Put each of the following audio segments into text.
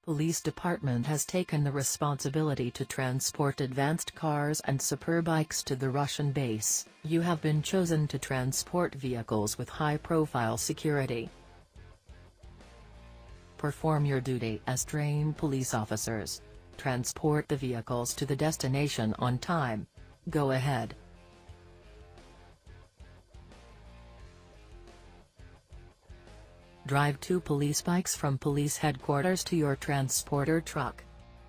Police department has taken the responsibility to transport advanced cars and superbikes to the Russian base. You have been chosen to transport vehicles with high-profile security. Perform your duty as trained police officers. Transport the vehicles to the destination on time. Go ahead. Drive 2 police bikes from police headquarters to your transporter truck.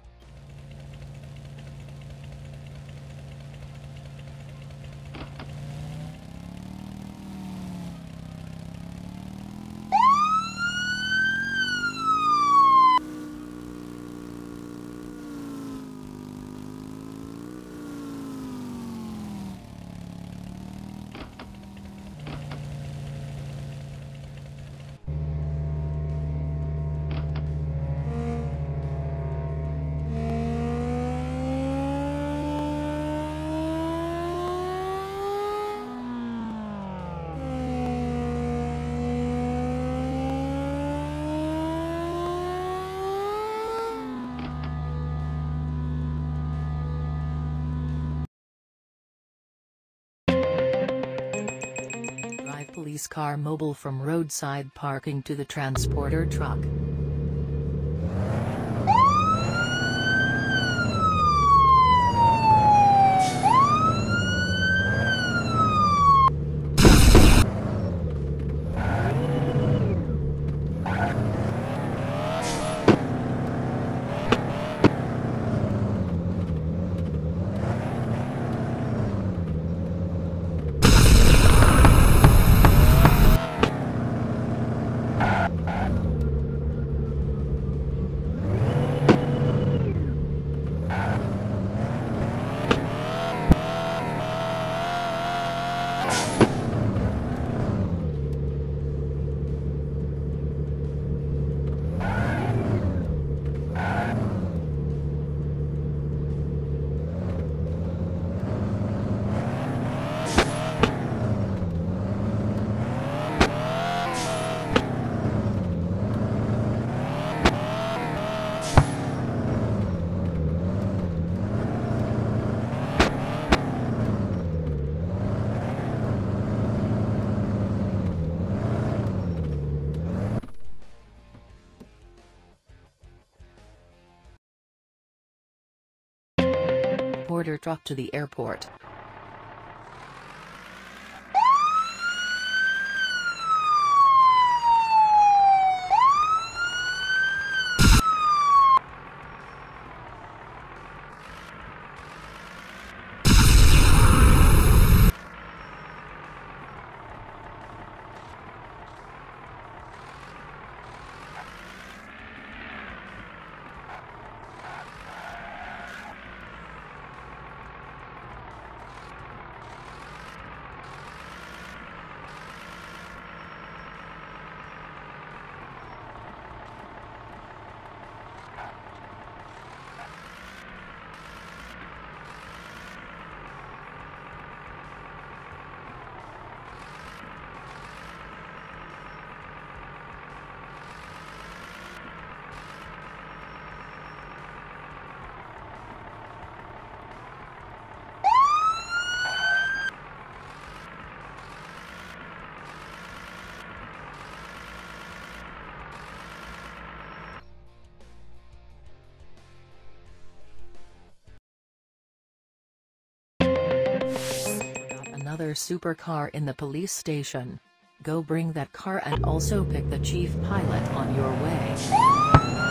Drive police car mobile from roadside parking to the transporter truck. Transporter truck to the airport. Another supercar in the police station. Go bring that car and also pick the chief pilot on your way.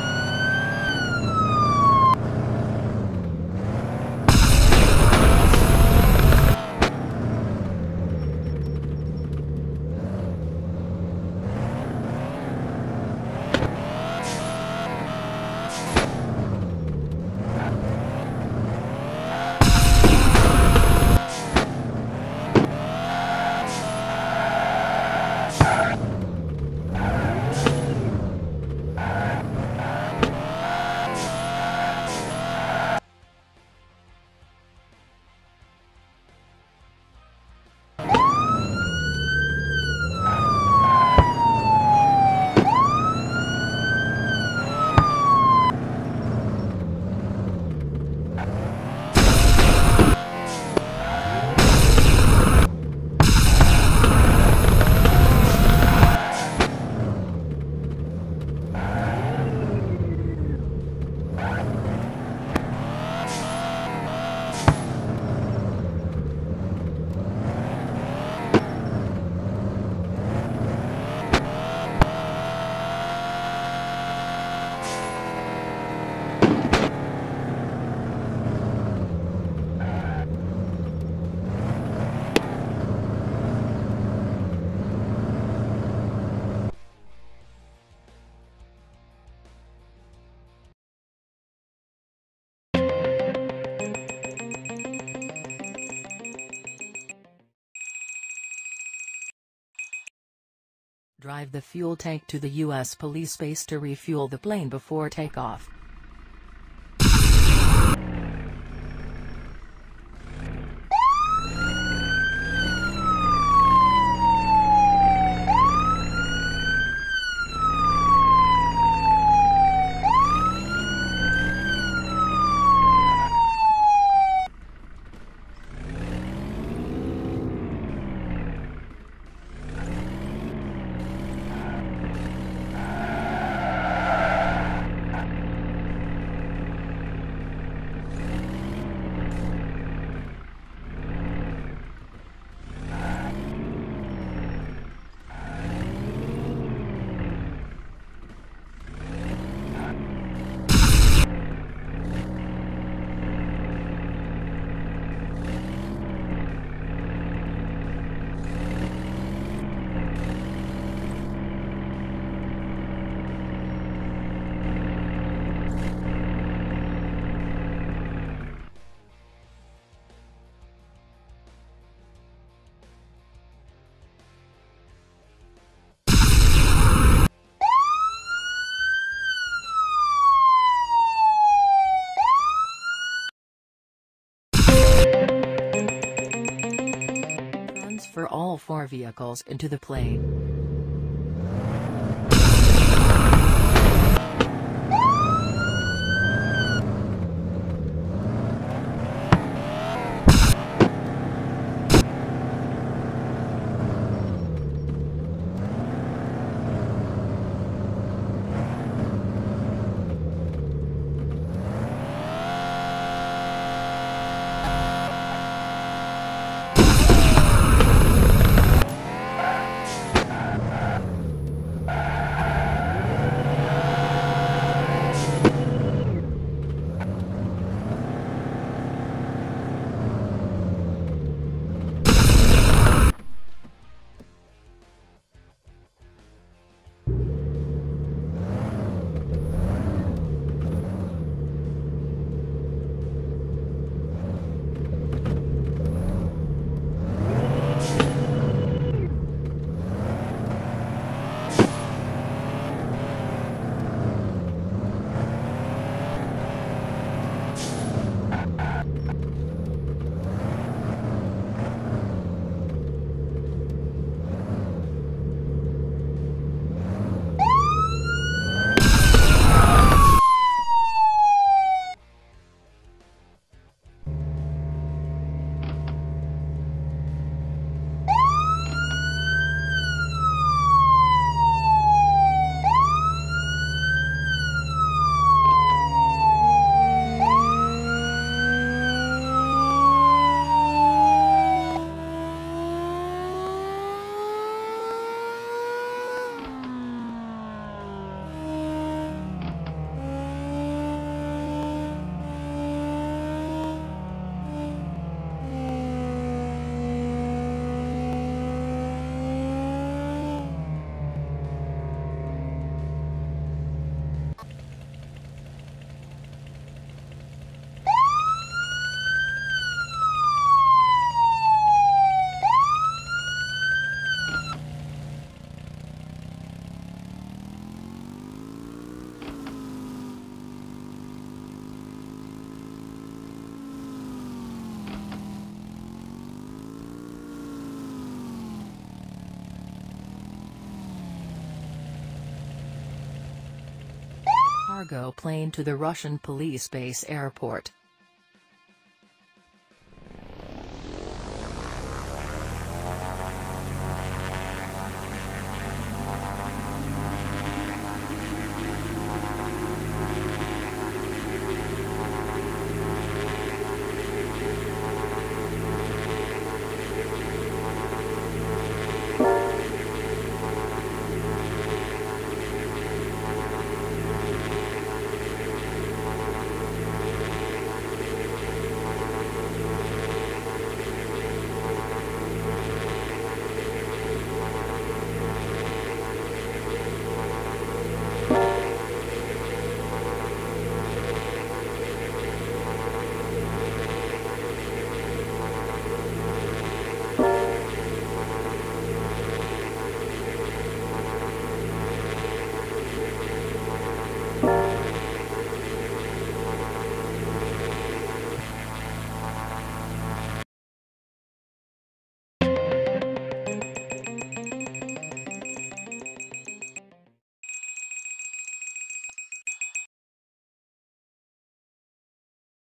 drive the fuel tank to the U.S. police base to refuel the plane before takeoff. Transfer all 4 vehicles into the plane. Cargo plane to the Russian police base airport.